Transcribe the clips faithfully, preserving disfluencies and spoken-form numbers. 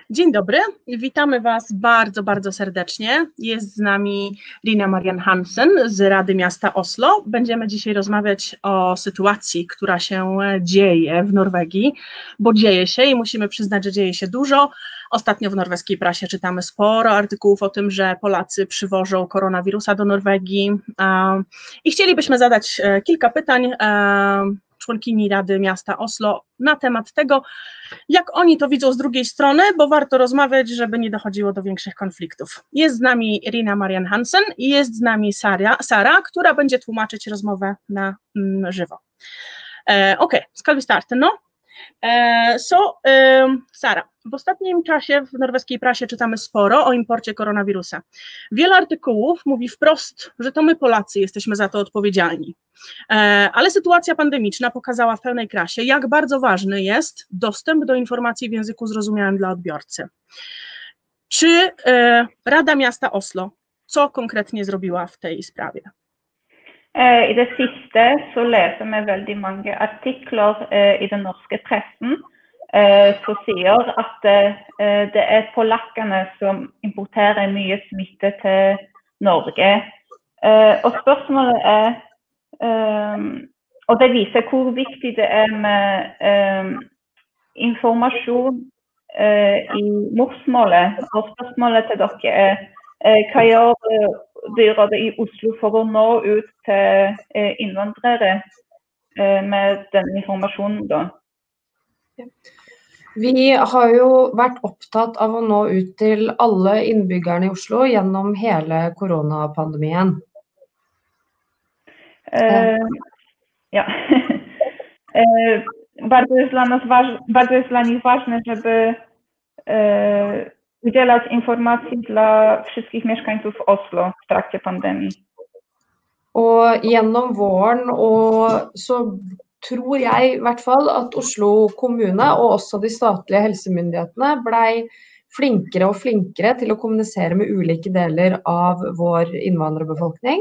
Dzień dobry, witamy Was bardzo, bardzo serdecznie. Jest z nami Rina Marianne Hansen z Rady Miasta Oslo. Będziemy dzisiaj rozmawiać o sytuacji, która się dzieje w Norwegii, bo dzieje się i musimy przyznać, że dzieje się dużo. Ostatnio w norweskiej prasie czytamy sporo artykułów o tym, że Polacy przywożą koronawirusa do Norwegii i chcielibyśmy zadać kilka pytań członkini Rady Miasta Oslo na temat tego, jak oni to widzą z drugiej strony, bo warto rozmawiać, żeby nie dochodziło do większych konfliktów. Jest z nami Rina Marianne Hansen i jest z nami Sara, Sara która będzie tłumaczyć rozmowę na mm, żywo. Eh, ok, skal vi starte nå? Eh, so, eh, Sara, w ostatnim czasie w norweskiej prasie czytamy sporo o imporcie koronawirusa. Wiele artykułów mówi wprost, że to my Polacy jesteśmy za to odpowiedzialni. Ale sytuacja pandemiczna pokazała w pełnej krasie, jak bardzo ważny jest dostęp do informacji w języku zrozumiałym dla odbiorcy. Czy Rada Miasta Oslo co konkretnie zrobiła w tej sprawie? I det siste så leser vi veldig mange artikler i den norske pressen som sier at det er polakkene som importerer mye smitte til Norge. Og spørsmålet er Um, og det viser hvor viktig det er med um, informasjon uh, i morsmålet. Og spørsmålet til dere er uh, hva gjør byrådet i Oslo for å nå ut til uh, innvandrere uh, med den informasjonen da? Vi har jo vært opptatt av å nå ut til alle innbyggerne i Oslo gjennom hele koronapandemien. Ja. Bardzo jest dla nas waż- bardzo jest dla nich ważne, żeby udzielać informacji dla wszystkich mieszkańców Oslo w trakcie pandemii. Og gjennom våren og så tror jeg i hvert fall at Oslo kommune og også de statlige helsemyndighetene ble flinkere og flinkere til å kommunisere med ulike deler av vår innvandrerbefolkning.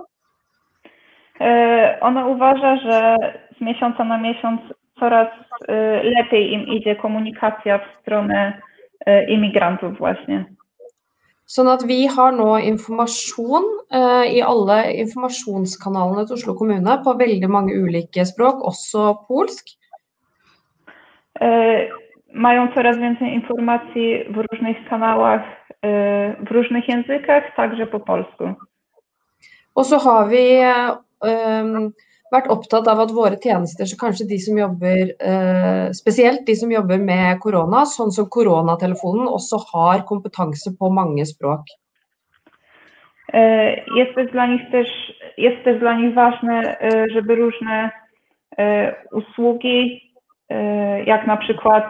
Ona uważa, że z miesiąca na miesiąc coraz lepiej im idzie komunikacja w stronę imigrantów właśnie. Sånn at vi har nå informasjon uh, i alle informasjonskanalene til Oslo kommune på veldig mange ulike språk, også polsk. Mają coraz więcej informacji w różnych kanałach, w różnych językach, także po polsku. Og så har vi um, vært opptatt av at våre tjenester, så kanskje de som jobber, uh, spesielt de som jobber med korona, sånn som koronatelefonen, også har kompetanse på mange språk. Jest też dla nich też, jest też dla nich ważne, żeby różne usługi, jak na przykład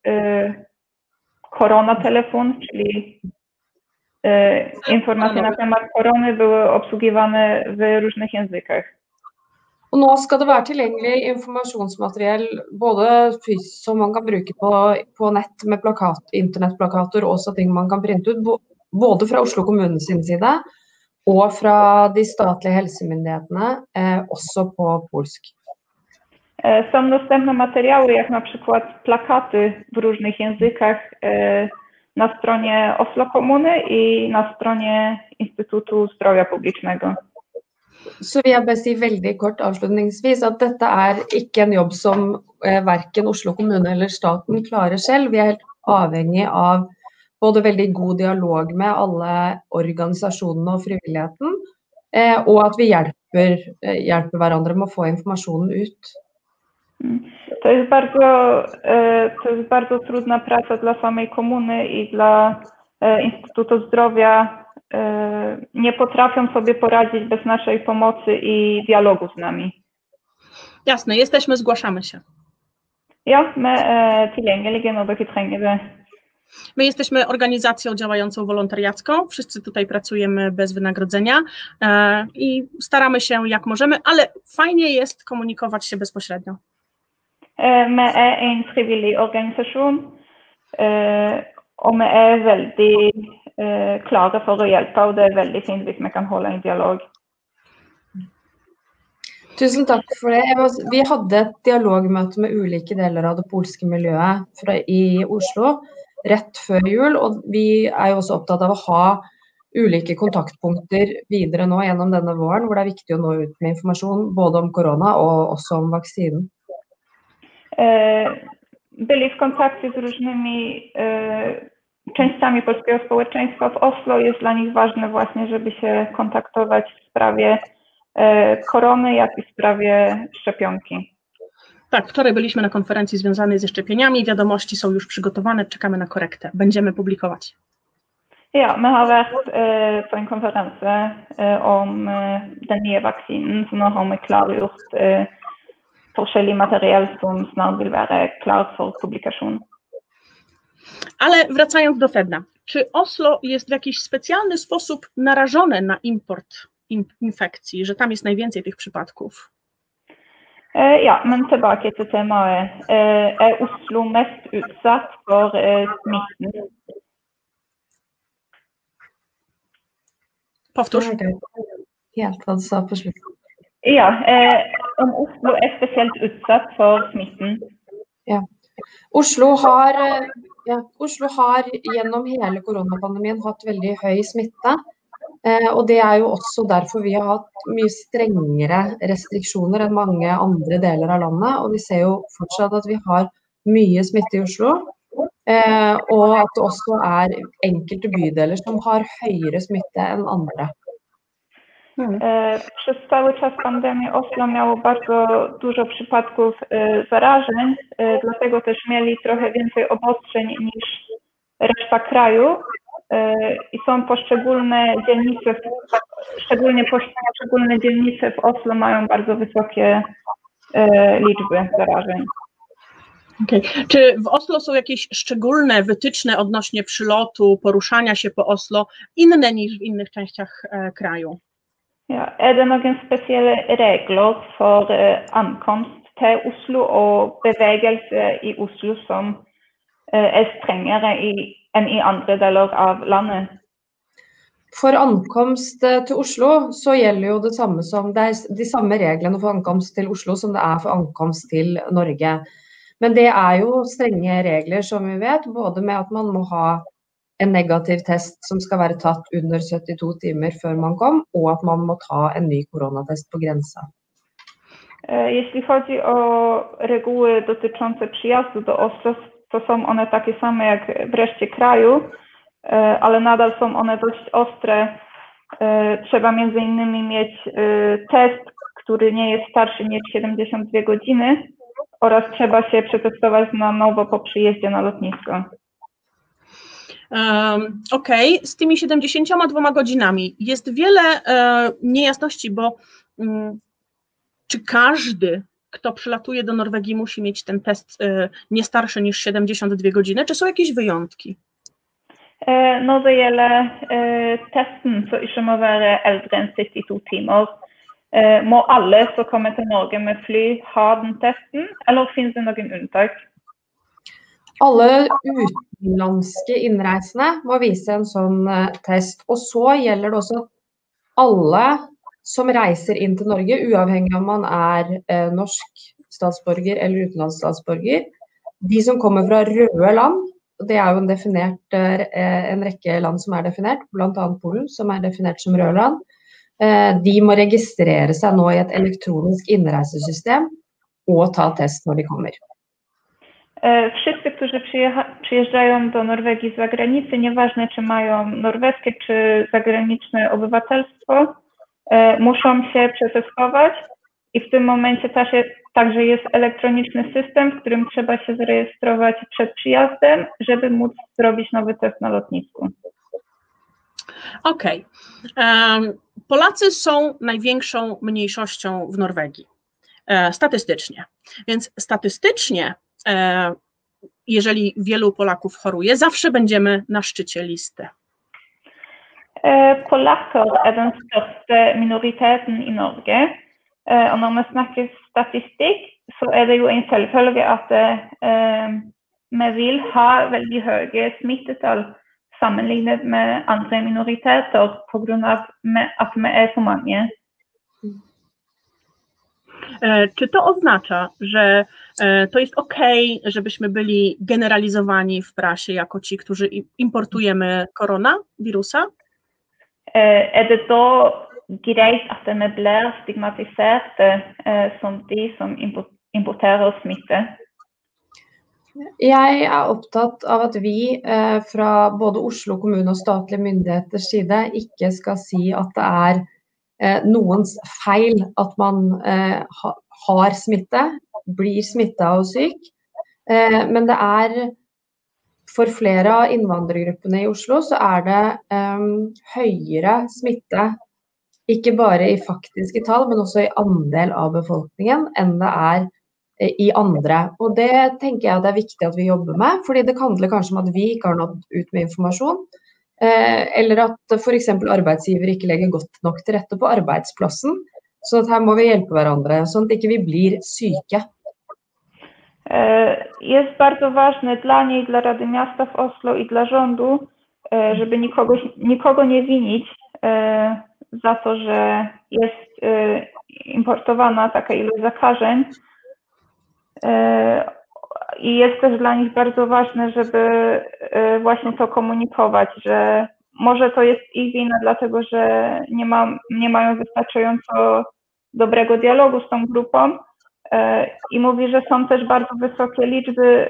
koronatelefon, czyli informacje na temat korony były obsługiwane w różnych językach. Og nå skal det være tilgjengelig informasjonsmateriell både som man kan bruke på, på nett med plakat, internettplakater og også ting man kan printe ut, både fra Oslo kommune sin side og fra de statlige helsemyndighetene, eh, også på polsk. Są dostępne materiały, jak na przykład plakaty w różnych językach na stronie Oslo Kommune i na stronie Instytutu Zdrowia Publicznego. Så vil jeg bare si veldig kort avslutningsvis at dette er ikke en jobb som eh, hverken Oslo kommune eller staten klarer selv. Vi er helt avhengig av både veldig god dialog med alle organisasjonene og frivilligheten, eh, og at vi hjelper, eh, hjelper hverandre med å få informasjonen ut. To jest bardzo, to jest bardzo trudna praca dla samej komuny i dla Instytutu Zdrowia. Nie potrafią sobie poradzić bez naszej pomocy i dialogu z nami. Jasne, jesteśmy, zgłaszamy się. Ja, my tilgjengelige når dere trenger det. My jesteśmy organizacją działającą wolontariacką, wszyscy tutaj pracujemy bez wynagrodzenia e, i staramy się jak możemy, ale fajnie jest komunikować się bezpośrednio. Vi er en frivillig organisasjon, og vi er veldig klare for å hjelpe, og det er veldig fint hvis vi kan holde en dialog. Tusen takk for det. Vi hadde et dialogmøte med ulike deler av det polske miljøet fra, i Oslo rett før jul, og vi er jo også opptatt av å ha ulike kontaktpunkter videre nå gjennom denne våren, hvor det er viktig å nå ut med informasjon både om korona og også om vaksinen. Byli w kontakcie z różnymi częściami polskiego społeczeństwa w Oslo. Jest dla nich ważne właśnie, żeby się kontaktować w sprawie korony, jak i w sprawie szczepionki. Tak, wczoraj byliśmy na konferencji związanej ze szczepieniami, wiadomości są już przygotowane, czekamy na korektę, będziemy publikować. Ja, vi har vært eh, på en konferanse eh, om eh, den nye vaksinen, så nå har vi klargjort eh, forskjellig materiell som snart vil være klar for publikasjon. Ale wracając do sedna, czy Oslo jest w jakiś specjalny sposób narażone na import infekcji, że tam jest najwięcej tych przypadków? Eh, ja, men tilbake til temaet. Eh, er Oslo mest utsatt for eh, smitten? Powtórz. Helt hva du sa på slutten. Ja, eh, om Oslo er spesielt utsatt for smitten. Ja. Oslo har, ja, Oslo har gjennom hele koronapandemien hatt veldig høy smitte, eh, og det er jo også derfor vi har hatt mye strengere restriksjoner enn mange andre deler av landet, og vi ser jo fortsatt at vi har mye smitte i Oslo. Eh, og at det også er enkelte bydeler som har høyere smitte enn andre. Hmm. E, przez cały czas pandemii Oslo miało bardzo dużo przypadków e, zarażeń, e, dlatego też mieli trochę więcej obostrzeń niż reszta kraju e, i są poszczególne dzielnice, szczególnie poszczególne dzielnice w Oslo mają bardzo wysokie e, liczby zarażeń. Okay. Czy w Oslo są jakieś szczególne wytyczne odnośnie przylotu, poruszania się po Oslo, inne niż w innych częściach e, kraju? Ja, er det noen spesielle regler for eh, ankomst til Oslo og bevegelse i Oslo som eh, er strengere i, enn i andre deler av landet? For ankomst til Oslo så gjelder jo det samme som det er de samme reglene for ankomst til Oslo som det er for ankomst til Norge. Men det er jo strenge regler som vi vet, både med at man må ha en negativ test som skal være tatt under syttito timer før man kom, og at man må ta en ny koronatest på grensa. Jeśli chodzi o reguły dotyczące przyjazdu do Oslo, to są one takie same jak w reszcie kraju, ale nadal są one dość ostre. Trzeba między innymi mieć test, który nie jest starszy niż siedemdziesiąt dwie godziny oraz trzeba się przetestować na nowo po przyjeździe na lotnisko. Um, Okej, okay. Z tymi siedemdziesięcioma dwoma godzinami jest wiele e, niejasności, bo um, czy każdy, kto przylatuje do Norwegii, musi mieć ten test e, nie starszy niż siedemdziesiąt dwie godziny, czy są jakieś wyjątki? Eh, når det gjelder eh, testen, så ikke må være eldre enn syttito timer. Eh, må alle som kommer til Norge med fly ha den testen, eller finnes det noen unntak? Alle utenlandske innreisende må vise en sånn test, og så gjelder det også alle som reiser inn til Norge, uavhengig om man er eh, norsk statsborger eller utenlandsk statsborger. De som kommer fra røde land, det er jo en, definert, eh, en rekke land som er definert, blant annet Polen, som er definert som røde land. Eh, de må registrere seg nå i et elektronisk innreisesystem og ta test når de kommer. Wszyscy, którzy przyjeżdżają do Norwegii z zagranicy, nieważne czy mają norweskie czy zagraniczne obywatelstwo, muszą się przetestować i w tym momencie także jest elektroniczny system, w którym trzeba się zarejestrować przed przyjazdem, żeby móc zrobić nowy test na lotnisku. Okej. Okay. Um, Polacy są największą mniejszością w Norwegii, e, statystycznie. Więc statystycznie jeżeli wielu Polaków choruje, zawsze będziemy na szczycie listy. Polakker er den største minoriteten i Norge, og når vi snakker statistikk, så er det jo en selvfølge at vi vil ha veldig høye smittetall sammenlignet med andre minoriteter på grunn av at vi er så mange. Czy to oznacza, że to jest okej, żebyśmy byli generalizowani w prasie jako ci, którzy importujemy koronawirusa? Er det da greit at vi blir stigmatiserte som de som importerer smitte? Jeg er opptatt av at vi eh, fra både Oslo kommune og statlige myndigheters side ikke skal si at det er eh, noens feil at man eh, ha, har smitte, blir smittet og syk, eh, men det er for flere av innvandrergruppene i Oslo så er det eh, høyere smitte, ikke bare i faktiske tall, men også i andel av befolkningen enn det er i andre. Og det tenker jeg det er viktig at vi jobber med, fordi det handler kanskje om at vi ikke har nådd ut med informasjon, eh, eller at for eksempel arbeidsgiver ikke legger godt nok til rette på arbeidsplassen, så at her må vi hjelpe hverandre, sånn at ikke vi blir syke. Jest bardzo ważne dla niej, dla Rady Miasta w Oslo i dla rządu, żeby nikogo, nikogo nie winić za to, że jest importowana taka ilość zakażeń. I jest też dla nich bardzo ważne, żeby właśnie to komunikować, że może to jest ich wina, dlatego że nie, ma, nie mają wystarczająco dobrego dialogu z tą grupą i mówi, że są też bardzo wysokie liczby,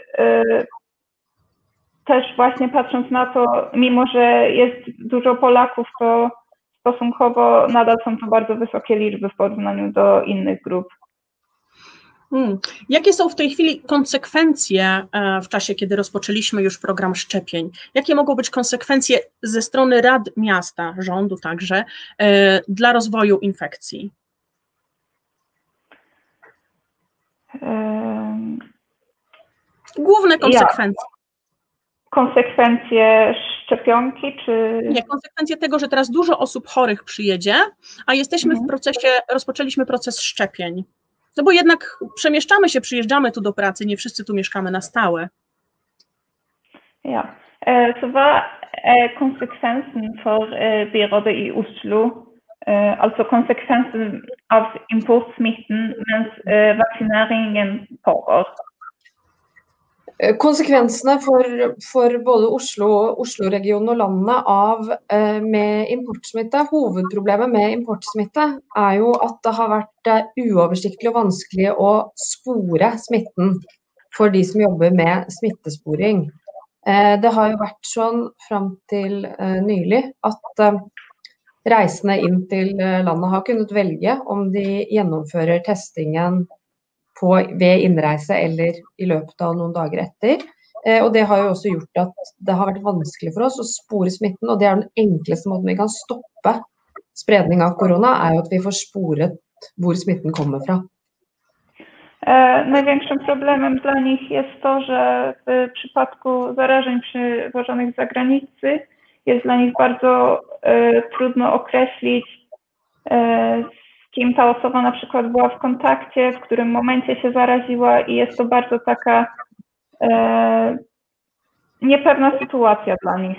też właśnie patrząc na to, mimo że jest dużo Polaków, to stosunkowo nadal są to bardzo wysokie liczby w porównaniu do innych grup. Hmm. Jakie są w tej chwili konsekwencje w czasie, kiedy rozpoczęliśmy już program szczepień? Jakie mogą być konsekwencje ze strony Rad Miasta, rządu także, dla rozwoju infekcji? Główne konsekwencje. Konsekwencje szczepionki, czy... Nie, konsekwencje tego, że teraz dużo osób chorych przyjedzie, a jesteśmy mhm. w procesie, rozpoczęliśmy proces szczepień. No bo jednak przemieszczamy się, przyjeżdżamy tu do pracy, nie wszyscy tu mieszkamy na stałe. Ja, så hva er konsekvensen for byrådet i Oslo, altså konsekvensen av importsmitten mens vaksineringen pågår? Konsekvensene for, for både Oslo, Oslo-regionen og landet av eh, med importsmitte, hovedproblemet med importsmitte er jo at det har vært eh, uoversiktlig og vanskelig å spore smitten for de som jobber med smittesporing. Eh, det har jo vært sånn frem til eh, nylig at eh, reisende inn til landet har kunnet velge om de gjennomfører testingen på, ved innreise eller i løpet av noen dager etter. Eh, og det har jo også gjort at det har vært vanskelig for oss å spore smitten, og det er den enkleste måten vi kan stoppe spredning av korona, er jo at vi får sporet hvor smitten kommer fra. E, największym problemem dla nich jest to, że w przypadku zarażeń przywożonych z zagranicy jest dla nich bardzo e, trudno określić, e, kim ta osoba na przykład była w kontakcie, w którym momencie się zaraziła i jest to bardzo taka e, niepewna sytuacja dla nich.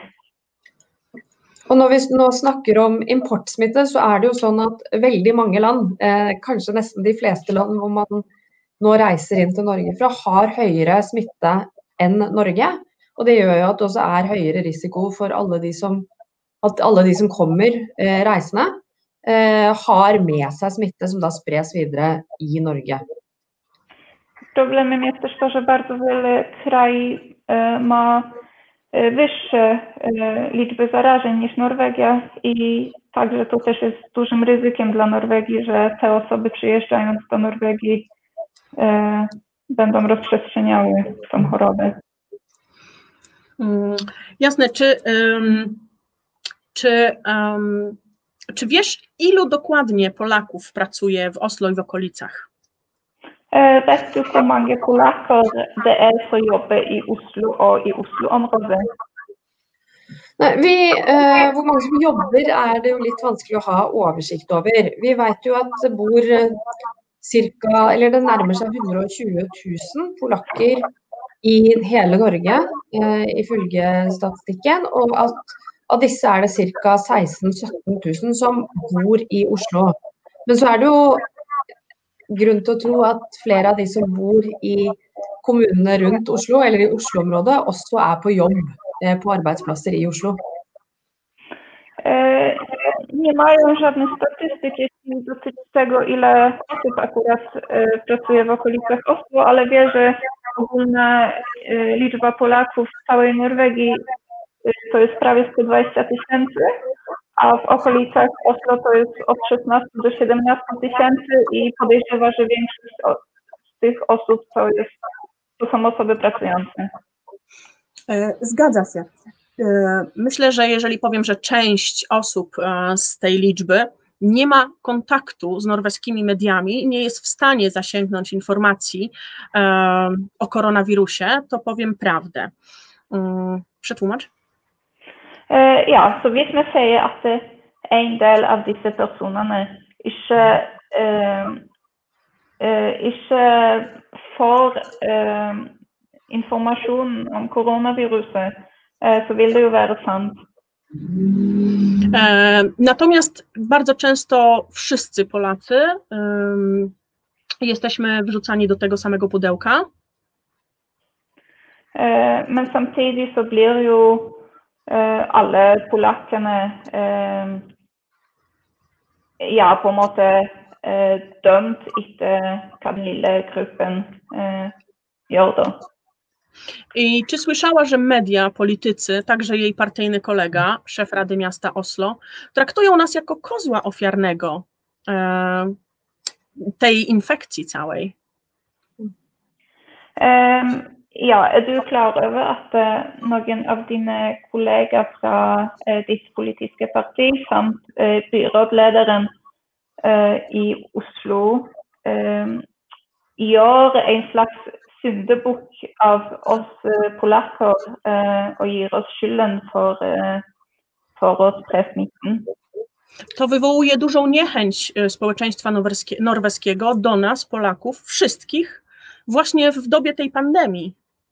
Og når vi nå snakker om importsmitte, så er det jo sånn at veldig mange land, eh, kanskje nesten de fleste land hvor man nå reiser inn til Norge fra, har høyere smitte enn Norge. Og det gjør jo at det også er høyere risiko for alle de som, at alle de som kommer eh, reisende, Eh, har med sig smitte som da spres vidare i Norge. Problemem jest też to, że bardzo wiele krajów e, ma e, wyższe e, liczby zarażeń niż Norwegia i także to też jest dużym ryzykiem dla Norwegii, że te osoby przyjeżdżając do Norwegii e, będą rozprzestrzeniały tą chorobę. Mm, jasne, czy, um, czy um, Czy wiesz, ilu dokładnie Polaków pracuje w Oslo i w okolicach? Vet du hvor mange polakker det er som jobber i Oslo og i Oslo-området? Vi, eh, hvor mange som jobber er det jo litt vanskelig å ha oversikt over. Vi vet jo at det bor cirka, eller det nærmer seg hundre og tjue tusen polakker i hele Norge, eh, ifølge statistikken, og at av disse er det cirka seksten til sytten tusen som bor i Oslo. Men så er det jo grunn til å tro at flere av de som bor i kommunene rundt Oslo, eller i Oslo-området, også er på jobb på arbeidsplasser i Oslo? Nie mają żadnych statystyk dotyczących tego, ile osób akurat pracuje w okolicach Oslo, ale wie, że ogólna liczba Polaków w całej Norwegii to jest prawie sto dwadzieścia tysięcy, a w okolicach Oslo to jest od szesnastu do siedemnastu tysięcy i podejrzewa, że większość z tych osób to, jest, to są osoby pracujące. Zgadza się. Myślę, że jeżeli powiem, że część osób z tej liczby nie ma kontaktu z norweskimi mediami i nie jest w stanie zasięgnąć informacji o koronawirusie, to powiem prawdę. Przetłumacz? Ja, så hvis vi sier at en del av disse personene ikke, uh, uh, ikke får uh, informasjon om koronaviruset, uh, så vil det jo være sant. Natomiast bardzo często wszyscy Polacy um, jesteśmy wrzucani do tego samego pudełka. Uh, men samtidig så blir jo Uh, alle polakkene uh, ja, på en måte uh, dømt etter hva den lille gruppen uh, gjør da. I czy słyszała, że media, politycy, także jej partyjny kolega, szef Rady Miasta Oslo, traktują nas jako kozła ofiarnego uh, tej infekcji całej? Um, Ja, er du klar over at uh, noen av dine kollegaer fra uh, ditt politiske parti, samt uh, byrådlederen uh, i Oslo, uh, gjør en slags syndebukk av oss uh, polakker uh, og gir oss skylden for, uh, for å spre smitten? To wywołuje dużą niechęć społeczeństwa norweskiego do nas, Polaków, wszystkich, właśnie w dobie tej pandemii.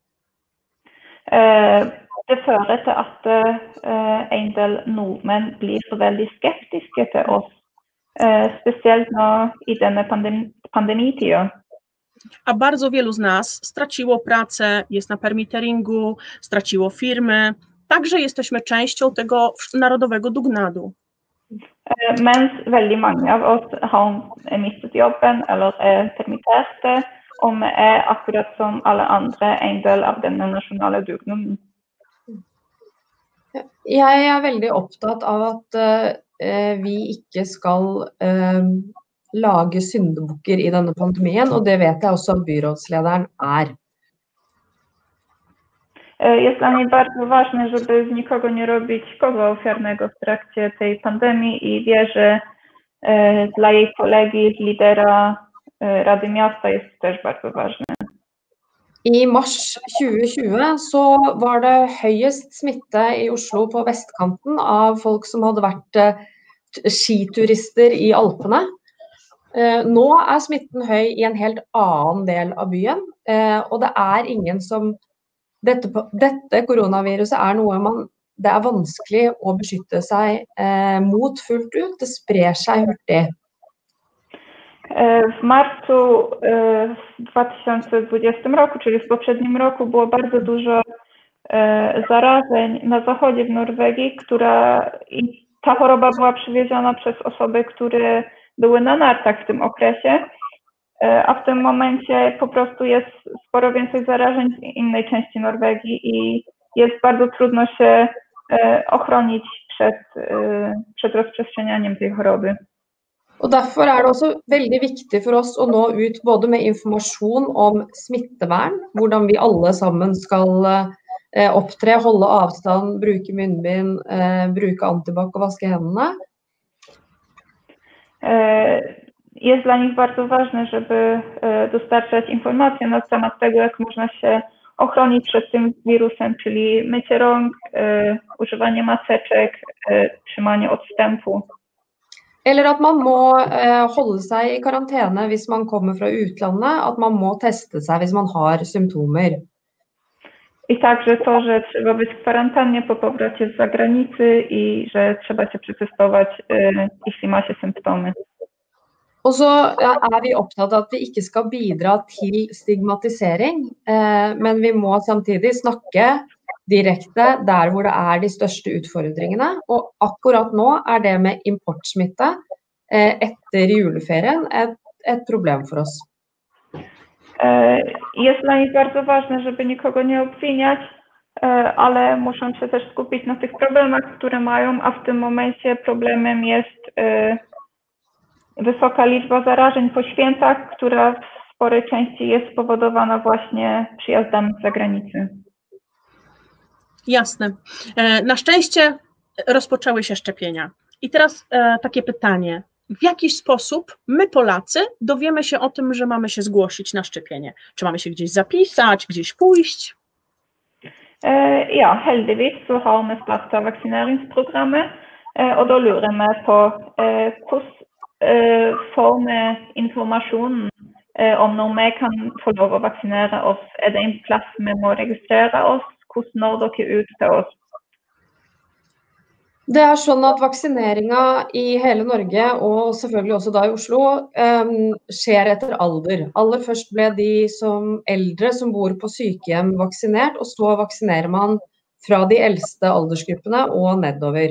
Det fører til at en del nordmenn blir så veldig skeptiske til oss, spesielt nå i denne pandemi pandemitida. A bardzo wielu z nas straciło pracę, jest na permitteringu, straciło firmy, także jesteśmy częścią tego narodowego dugnadu. Mens veldig mange av oss har mistet jobben eller er permitterte, og vi er akkurat som alle andre en del av denne nasjonale dugnaden. Jeg er veldig opptatt av at uh, vi ikke skal uh, lage syndebukker i denne pandemien, og det vet jeg også at byrådslederen er. Jest dla mnie bardzo ważne, żeby z nikogo nie robić kozła ofiarnego w trakcie tej pandemii i wierzę, że dla jej kolegi, lidera Rady Miasta jest to też bardzo ważne. I mars tjue tjue så var det høyest smitte i Oslo på vestkanten av folk som hadde vært skiturister i Alpene. Nå er smitten høy i en helt annen del av byen, og det er ingen som Dette, dette koronaviruset er noe man, det er vanskelig å beskytte seg eh, mot fullt ut. Det sprer seg hurtig. W marcu dwa tysiące dwudziestym roku, czyli w poprzednim roku, było bardzo dużo zarażeń na zachodzie w Norwegii, która i ta choroba była przywieziona przez osoby, które były na nartach w tym okresie. A w tym momencie po prostu jest sporo więcej zarażeń w innej części Norwegii i jest bardzo trudno się ochronić przed, przed rozprzestrzenianiem tej choroby. Og derfor er det også veldig viktig for oss å nå ut både med informasjon om smittevern, hvordan vi alle sammen skal opptre, holde avstand, bruke munnbind, bruke antibac og vaske hendene. Jest dla nich bardzo ważne, żeby dostarczać informacje na temat tego, jak można się ochronić przed tym wirusem, czyli mycie rąk, używanie maseczek, trzymanie odstępu. Eller at man må holde seg i karantene hvis man kommer fra utlandet, at man må teste seg hvis man har symptomer. I także to, że trzeba być w kwarantannie po powrocie z zagranicy i że trzeba się przetestować, jeśli ma się symptomy. Og så er vi opptatt av at vi ikke skal bidra til stigmatisering, eh, men vi må samtidig snakke direkte der hvor det er de største utfordringene. Og akkurat nå er det med importsmitte eh, etter juleferien et, et problem for oss. Jest dla nich bardzo ważne, żeby nikogo nie obwiniać, ale muszą się też skupić na tych problemach, które mają, a w tym momencie problemem jest wysoka liczba zarażeń po świętach, która w sporej części jest spowodowana właśnie przyjazdami z zagranicy. Jasne. Na szczęście rozpoczęły się szczepienia. I teraz e, takie pytanie. W jaki sposób my, Polacy, dowiemy się o tym, że mamy się zgłosić na szczepienie? Czy mamy się gdzieś zapisać, gdzieś pójść? Ja, heldigvis så har vi starta vaksineringsprogrammet, og da lurer vi på hvordan får vi informasjonen om når vi kan få lov å vaksinere oss. Er det en plass vi må registrere oss? Hvordan når dere ut til oss? Det er sånn at vaksineringa i hele Norge, og selvfølgelig også da i Oslo, um, skjer etter alder. Aller først ble de som eldre som bor på sykehjem vaksinert, og så vaksinerer man fra de eldste aldersgruppene og nedover.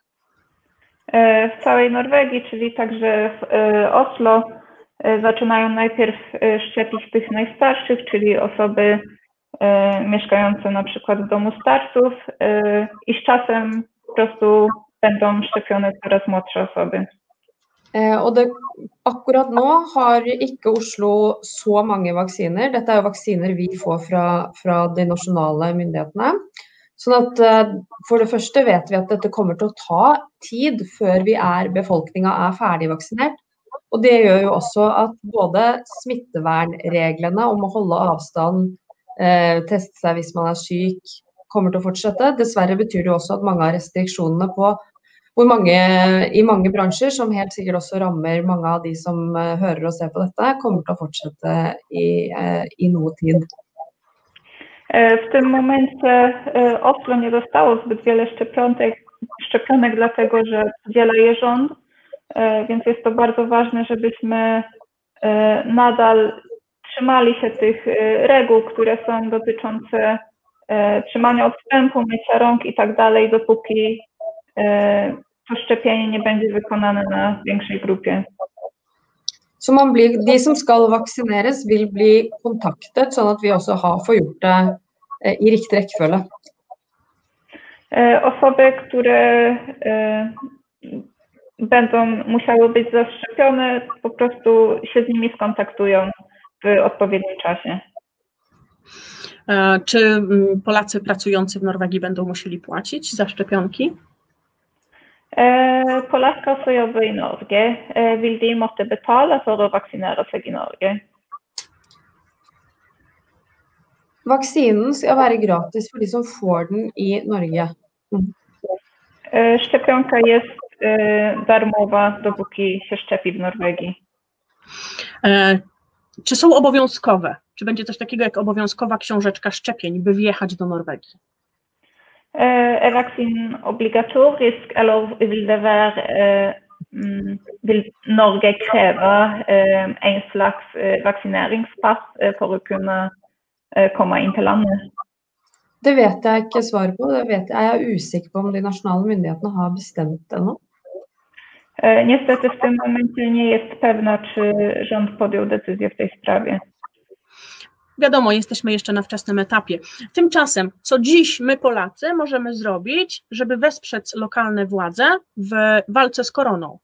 W całej Norwegii, czyli także w Oslo, zaczynają najpierw szczepić tych najstarszych, czyli osoby mieszkające na przykład w domu starców i z czasem po prostu będą szczepione coraz młodsze osoby. Eh, og det, akkurat nå har ikke Oslo så mange vaksiner. Dette er vaksiner vi får fra, fra de nasjonale myndighetene. Sånn at eh, for det første vet vi at dette kommer til å ta tid før vi er, befolkningen er ferdig vaksinert. Og det gjør jo også at både smittevernreglene om å holde avstand, eh, teste seg hvis man er syk, kommer til å fortsette. Dessverre betyr det også at mange av restriksjonene på hvor mange, i mange bransjer, som helt sikkert også rammer mange av de som uh, hører og ser på dette, kommer til å fortsette i, uh, i noe tid. W tym momencie Oslo nie dostało zbyt wiele szczepionek, szczepionek dlatego, że udziela je rząd, więc jest to bardzo ważne, żebyśmy nadal trzymali się tych reguł, które są dotyczące trzymania odstępu, mycia rąk i tak dalej, dopóki to szczepienie nie będzie wykonane na większej grupie. Så man blir, de som skal vaksineres vil bli kontaktet, sånn at vi også har får gjort det eh, i riktig rekkefølge. Osoby, które e, będą musiały być zaszczepione, po prostu się z nimi skontaktują w odpowiednim czasie. E, czy Polacy pracujący w Norwegii będą musieli płacić za szczepionki? Polakker som jobber i Norge, vil de måtte betale for å vaksinere seg i Norge? Vaksinen skal være gratis for de som får den i Norge. Mm. Szczepionka jest darmowa, dopóki się szczepi w Norwegii. E, czy są obowiązkowe? Czy będzie coś takiego jak obowiązkowa książeczka szczepień, by wjechać do Norwegii? Er vaksinen obligatorisk, eller vil det være, vil Norge kreve en slags vaksineringspass for å kunne komme inn til landet? Det vet jeg ikke svar på. Det vet jeg. Jeg er usikker på om de nasjonale myndighetene har bestemt det nå. Niestety w tym momencie nie jest pewna, czy rząd podjął decyzję w tej sprawie. Wiadomo, jesteśmy jeszcze na wczesnym etapie. Tymczasem, co dziś my, Polacy, możemy zrobić, żeby wesprzeć lokalne władze w walce z koroną?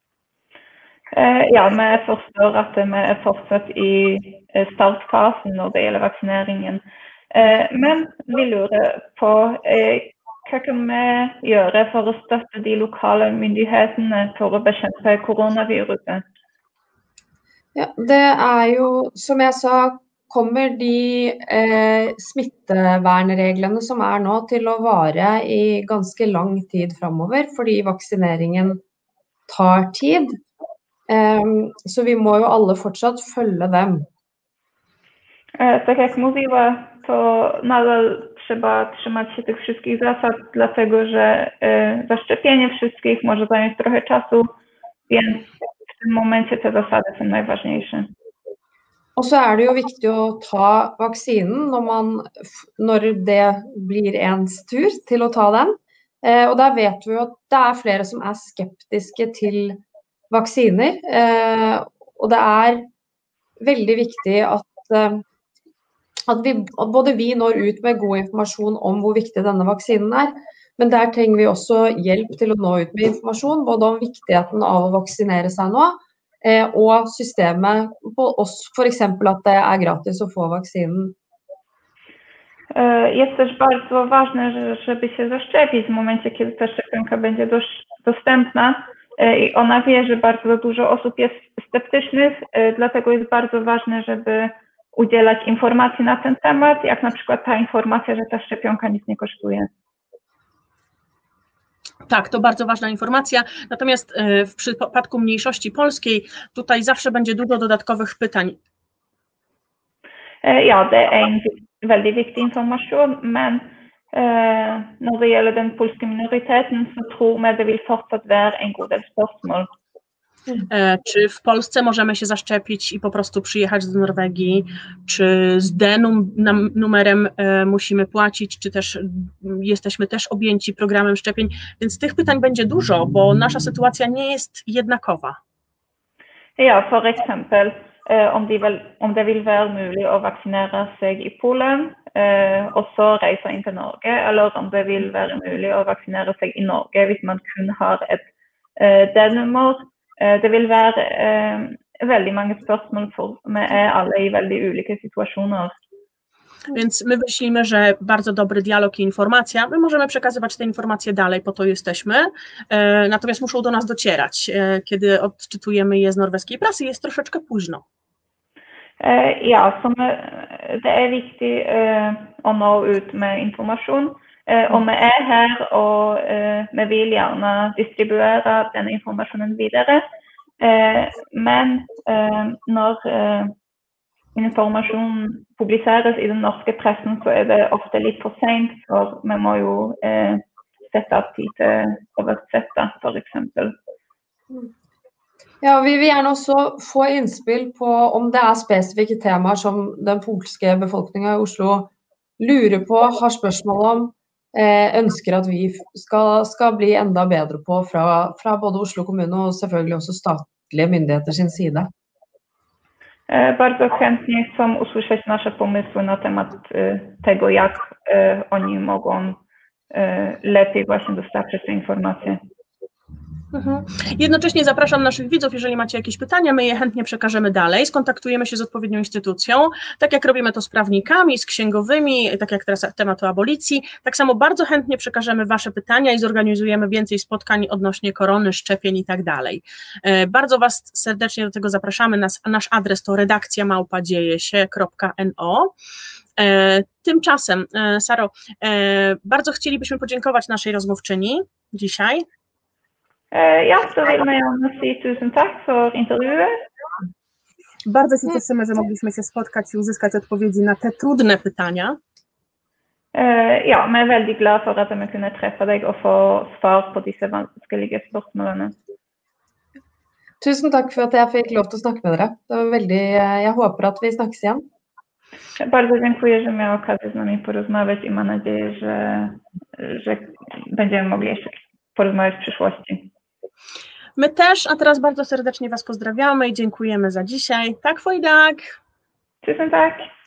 Ja, vi forstår at vi er fortsatt i startfasen når det gjelder vaksineringen. Men vi lurer på hva kan vi gjøre for å støtte de lokale myndighetene for å bekjempe koronaviruset? Ja, det er jo, som jeg sa, kommer de eh, smittevernreglene som er nå til å vare i ganske lang tid fremover, fordi vaksineringen tar tid. Um, så vi må jo alle fortsatt følge dem. Tak jak mówiła, to nadal trzeba trzymać się tych wszystkich zasad, dlatego że zaszczepienie wszystkich może zająć trochę czasu, więc w tym momencie te zasady są najważniejsze. Og så er det jo viktig å ta vaksinen når, man, når det blir ens tur til å ta den. Eh, og der vet vi jo at det er flere som er skeptiske til vaksiner. Eh, og det er veldig viktig at, eh, at, vi, at både vi når ut med god informasjon om hvor viktig denne vaksinen er, men der trenger vi også hjelp til å nå ut med informasjon, både om viktigheten av å vaksinere seg nå, og systemet på oss, for eksempel at det er gratis å få vaksinen. Jest też bardzo ważne, żeby się zaszczepić w momencie, kiedy ta szczepionka będzie dostępna i ona wie, że bardzo dużo osób jest sceptycznych, dlatego jest bardzo ważne, żeby udzielać informacji na ten temat, jak na przykład ta informacja, że ta szczepionka nic nie kosztuje. Tak, to bardzo ważna informacja, natomiast w przypadku mniejszości polskiej tutaj zawsze będzie dużo dodatkowych pytań. Ja, det är en väldigt viktig information, men eh, när det gäller den polska minoriteten så tror jag det vill fortsatt vara en god del spørsmål. Czy w Polsce możemy się zaszczepić i po prostu przyjechać do Norwegii, czy z D-numerem musimy płacić, czy też jesteśmy też objęci programem szczepień, więc tych pytań będzie dużo, bo nasza sytuacja nie jest jednakowa. Ja, för exempel om, de vill, om det vill vara möjligt att vaccinera sig i Polen och så resa in till Norge, eller om det vill vara möjligt att vaccinera sig i Norge hvis man kun har ett D-nummer. Det vil være eh, veldig mange spørsmål, for vi er alle i veldig ulike situasjoner. Więc my myślimy, że bardzo dobry dialog i informacja, my możemy przekazywać te informacje dalej, po to jesteśmy, e, natomiast muszą do nas docierać. E, kiedy odczytujemy je z norweskiej prasy, jest troszeczkę późno. Eh, ja, så vi, det er viktig eh, å nå ut med informasjon. Eh, og vi er her, og eh, vi vil gjerne distribuere den informasjonen videre. Eh, men eh, når eh, informasjon publiseres i den norske pressen, så er det ofte litt for sent, for vi må jo eh, sette av tid til å oversette, for eksempel. Ja, vi vil gjerne også få innspill på om det er spesifikke temaer som den polske befolkningen i Oslo lurer på, har spørsmål om, ønsker at vi skal, skal bli enda bedre på fra, fra både Oslo kommune og selvfølgelig også statlige myndigheter sin side. Bardzo chętnie chcą usłyszeć nasze pomysły na temat tego, jak oni mogą lepiej właśnie dostarczyć te informacje. Mhm. Jednocześnie zapraszam naszych widzów, jeżeli macie jakieś pytania, my je chętnie przekażemy dalej, skontaktujemy się z odpowiednią instytucją, tak jak robimy to z prawnikami, z księgowymi, tak jak teraz tematu abolicji, tak samo bardzo chętnie przekażemy wasze pytania i zorganizujemy więcej spotkań odnośnie korony, szczepień i tak dalej. Bardzo was serdecznie do tego zapraszamy, nas, nasz adres to redakcja małpa dzieje się kropka no. Tymczasem, Saro, bardzo chcielibyśmy podziękować naszej rozmówczyni dzisiaj. Ja, så vil vi gjerne si tusen takk for intervjuet. Bardzo się cieszymy, że mogliśmy się spotkać i uzyskać odpowiedzi na te trudne pytania. Ja, vi er veldig glad for at vi kunne treffe deg og få svar på disse vanskelige spørsmålene. Tusen takk for at jeg fikk lov til å snakke med dere. Det var veldig, jeg håper at vi snakkes igjen. Bardzo dziękuję, że miał okazję z nami porozmawiać i mam nadzieję, że, że będziemy mogli jeszcze porozmawiać w przyszłości. My też, a teraz bardzo serdecznie was pozdrawiamy i dziękujemy za dzisiaj. Tak, for i dag. Tusen takk.